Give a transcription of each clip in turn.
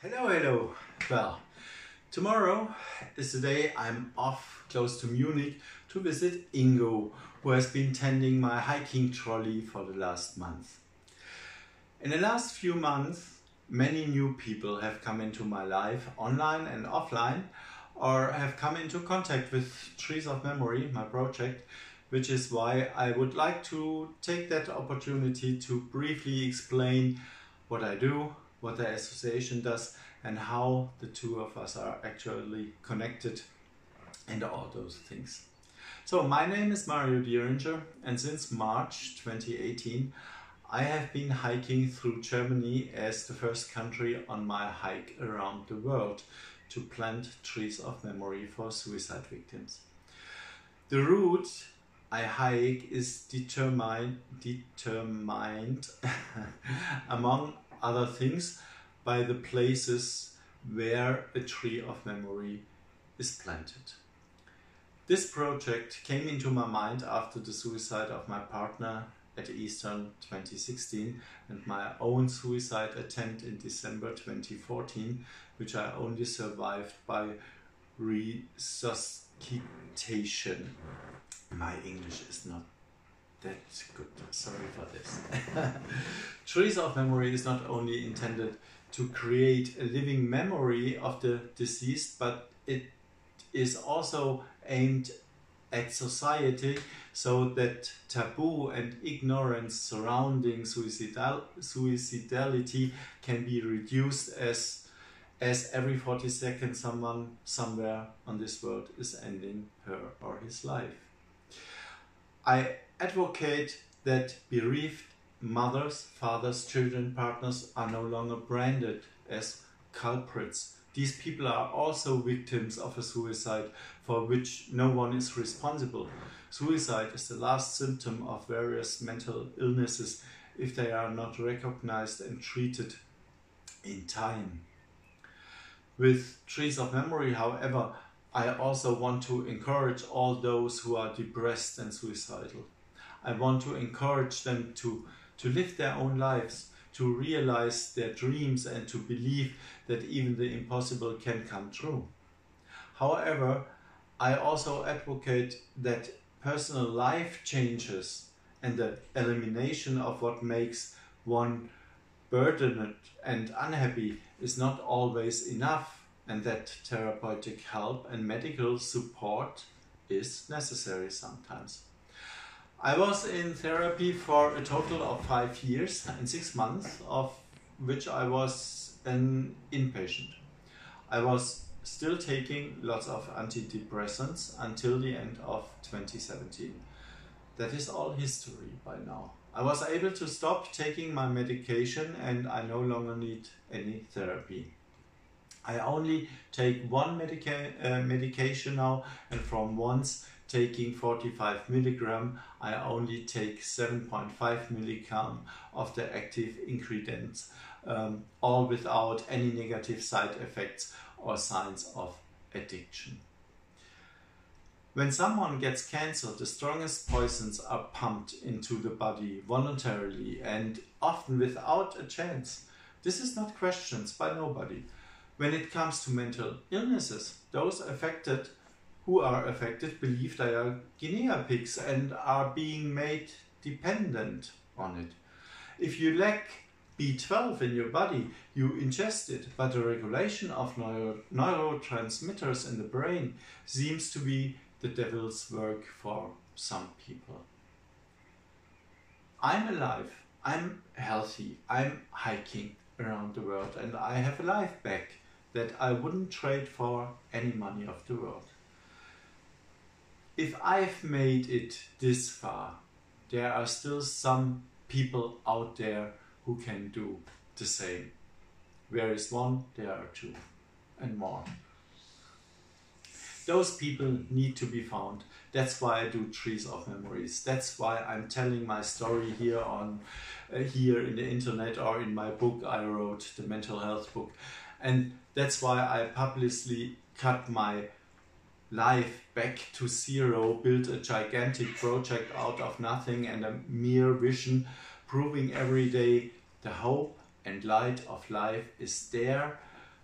Hello. Well, tomorrow is the day I'm off close to Munich to visit Ingo, who has been tending my hiking trolley for the last month. In the last few months, many new people have come into my life, online and offline, or have come into contact with Trees of Memory, my project, which is why I would like to take that opportunity to briefly explain what I do, what the association does, and how the two of us are actually connected, and all those things. So my name is Mario Dieringer, and since March 2018 I have been hiking through Germany as the first country on my hike around the world to plant trees of memory for suicide victims. The route I hike is determined among other things by the places where a tree of memory is planted. This project came into my mind after the suicide of my partner at Easter 2016 and my own suicide attempt in December 2014, which I only survived by resuscitation. My English is not that good, sorry for this. Trees of Memory is not only intended to create a living memory of the deceased, but it is also aimed at society so that taboo and ignorance surrounding suicidality can be reduced as every 40 seconds someone somewhere on this world is ending her or his life. I advocate that bereaved mothers, fathers, children, partners are no longer branded as culprits. These people are also victims of a suicide for which no one is responsible. Suicide is the last symptom of various mental illnesses if they are not recognized and treated in time. With Trees of Memory, however, I also want to encourage all those who are depressed and suicidal. I want to encourage them to live their own lives, to realize their dreams and to believe that even the impossible can come true. However, I also advocate that personal life changes and the elimination of what makes one burdened and unhappy is not always enough, and that therapeutic help and medical support is necessary sometimes. I was in therapy for a total of 5 years and 6 months, of which I was an inpatient. I was still taking lots of antidepressants until the end of 2017. That is all history by now. I was able to stop taking my medication and I no longer need any therapy. I only take one medication now, and from once taking 45 milligram, I only take 7.5 milligram of the active ingredients, all without any negative side effects or signs of addiction. When someone gets cancer, the strongest poisons are pumped into the body voluntarily and often without a chance. This is not questioned by nobody. When it comes to mental illnesses, those who are affected believe they are guinea pigs and are being made dependent on it. If you lack B12 in your body, you ingest it, but the regulation of neurotransmitters in the brain seems to be the devil's work for some people. I'm alive, I'm healthy, I'm hiking around the world, and I have a life back that I wouldn't trade for any money of the world. If I've made it this far, there are still some people out there who can do the same. Where is one, there are two, and more. Those people need to be found. That's why I do Trees of Memories. That's why I'm telling my story here here in the internet or in my book I wrote, the mental health book. And that's why I publicly cut my life back to zero, built a gigantic project out of nothing and a mere vision, proving every day the hope and light of life is there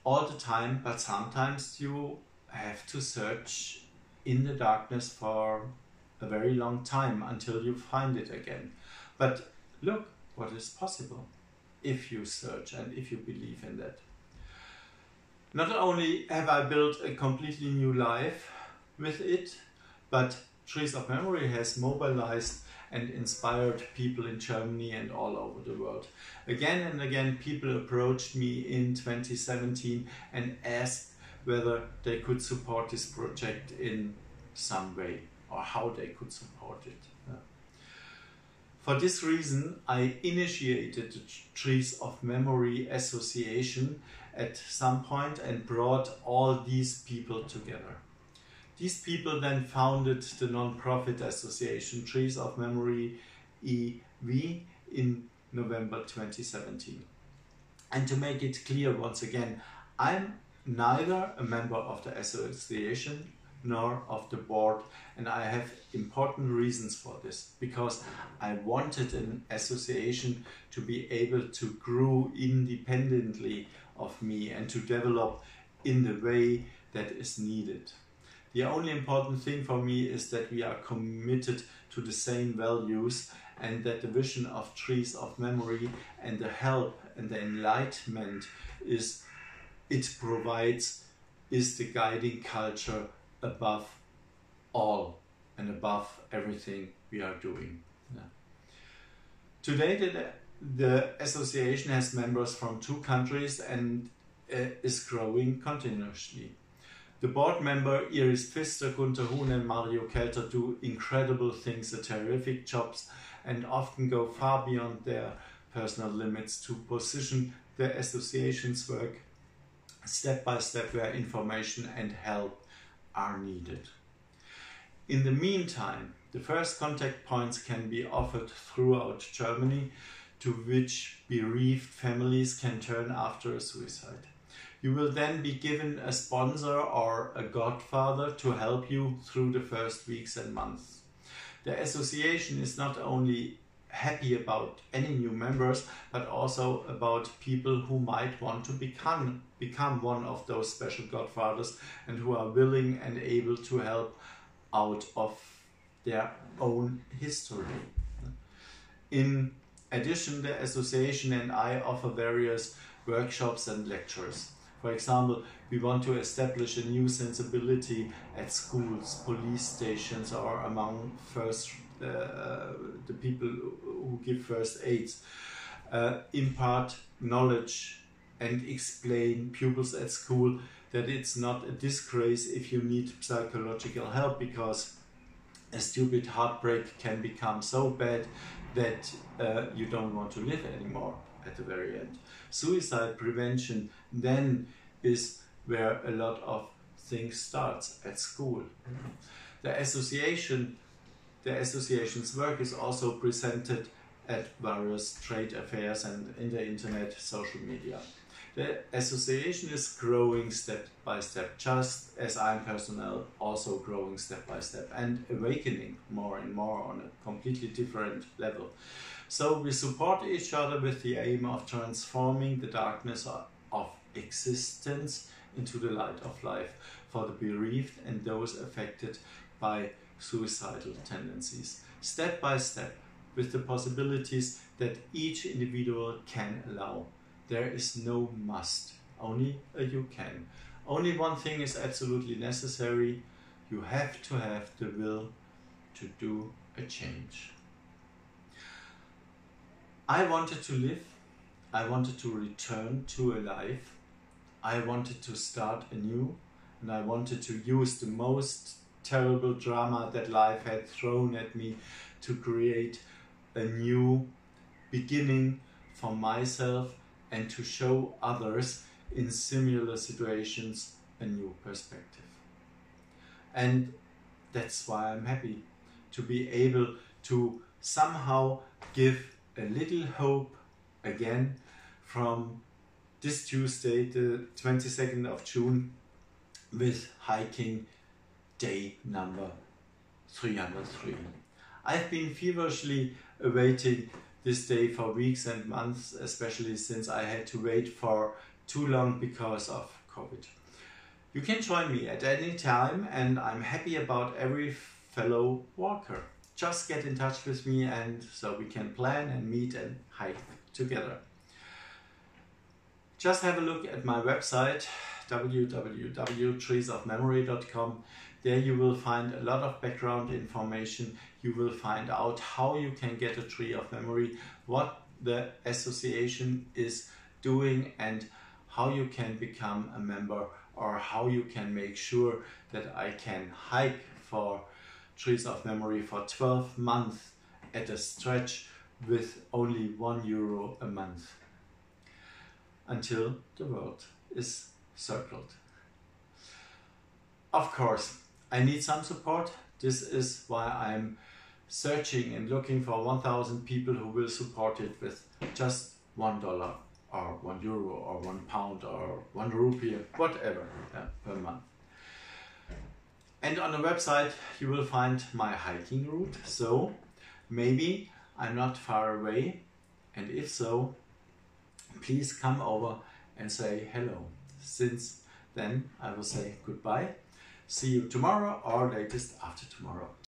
all the time, but sometimes you have to search in the darkness for a very long time until you find it again. But look what is possible if you search and if you believe in that. Not only have I built a completely new life with it, but Trees of Memory has mobilized and inspired people in Germany and all over the world. Again and again, people approached me in 2017 and asked whether they could support this project in some way or how they could support it. For this reason, I initiated the Trees of Memory Association at some point and brought all these people together. These people then founded the non-profit association Trees of Memory e.V. in November 2017. And to make it clear once again, I'm neither a member of the association nor of the board, and I have important reasons for this, because I wanted an association to be able to grow independently of me and to develop in the way that is needed. The only important thing for me is that we are committed to the same values and that the vision of Trees of Memory and the help and the enlightenment it provides is the guiding culture above all and above everything we are doing. Yeah. Today the association has members from 2 countries and is growing continuously. The board member Iris Pfister, Gunther Huhn and Mario Kelter do incredible things, terrific jobs, and often go far beyond their personal limits to position the association's work step by step where information and help are needed. In the meantime, the first contact points can be offered throughout Germany to which bereaved families can turn after a suicide. You will then be given a sponsor or a godfather to help you through the first weeks and months. The association is not only happy about any new members, but also about people who might want to become one of those special godfathers and who are willing and able to help out of their own history. In addition, the association and I offer various workshops and lectures. For example, we want to establish a new sensibility at schools, police stations, or among the people who give first aids, impart knowledge and explain pupils at school that it's not a disgrace if you need psychological help, because a stupid heartbreak can become so bad that you don't want to live anymore at the very end. Suicide prevention then is where a lot of things starts, at school. The association's work is also presented at various trade affairs and in the internet, social media. The association is growing step by step, just as I'm personally also growing step by step and awakening more and more on a completely different level. So we support each other with the aim of transforming the darkness of existence into the light of life for the bereaved and those affected by suicidal tendencies, step by step, with the possibilities that each individual can allow. There is no must, only a you can. Only one thing is absolutely necessary: you have to have the will to do a change. I wanted to live, I wanted to return to a life, I wanted to start anew, and I wanted to use the most terrible drama that life had thrown at me to create a new beginning for myself and to show others in similar situations a new perspective. And that's why I'm happy to be able to somehow give a little hope again from this Tuesday, the 22nd of June, with hiking day number 303. I've been feverishly awaiting this day for weeks and months, especially since I had to wait for too long because of COVID. You can join me at any time, and I'm happy about every fellow walker. Just get in touch with me, and so we can plan and meet and hike together. Just have a look at my website www.treesofmemory.com. There you will find a lot of background information. You will find out how you can get a tree of memory, what the association is doing, and how you can become a member, or how you can make sure that I can hike for Trees of Memory for 12 months at a stretch with only €1 a month until the world is circled. Of course, I need some support. This is why I'm searching and looking for 1,000 people who will support it with just $1 or €1 or £1 or ₹1, whatever, per month. And on the website you will find my hiking route, so maybe I'm not far away, and if so, please come over and say hello. Since then I will say goodbye, see you tomorrow or latest after tomorrow.